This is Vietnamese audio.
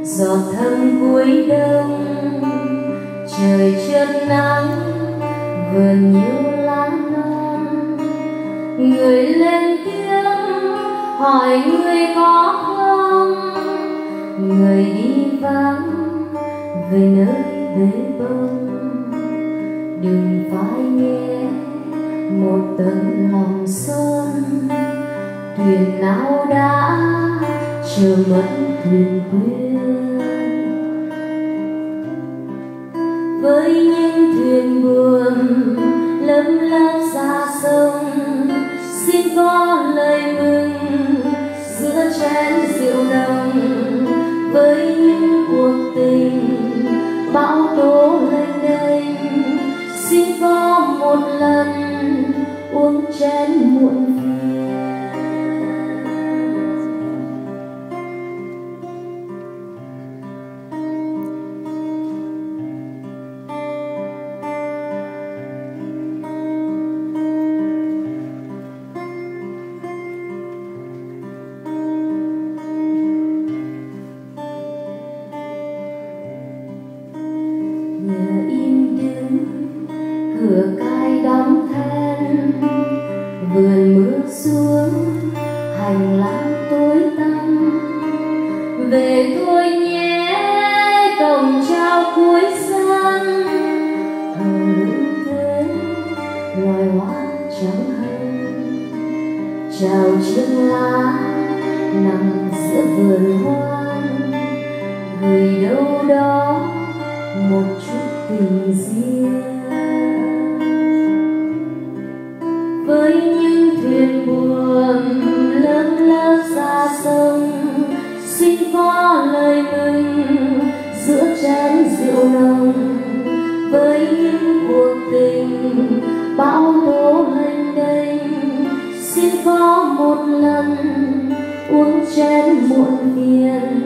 giọt thơm cuối đông, trời chớp nắng vườn nhiều lá non. Người lên tiếng hỏi người có không, người đi vắng về nơi bể bông. Đừng phải nghe một tấm lòng son, thuyền nào đã chờ mất thuyền quên. Với những thuyền buồm lấp lấp ra sông, xin có lời mừng giữa chén rượu nồng. Với những cuộc tình bão tố lênh đênh, xin có một lần uống chén muộn phiền. Nhà im đứng, cửa cai đóng then, vườn mưa xuống, hành lang tối tăm. Về thôi nhé cổng chào cuối xuân, đứng thế loài hoa trắng hồng. Chào chiếc lá nằm giữa vườn hoang, gửi đâu đó một chút tình riêng. Với những thuyền buồm lấp lấp ra sông, xin có lời mừng giữa chén rượu nồng. Với những cuộc tình bão tố lênh đênh, xin có một lần uống chén muộn phiền.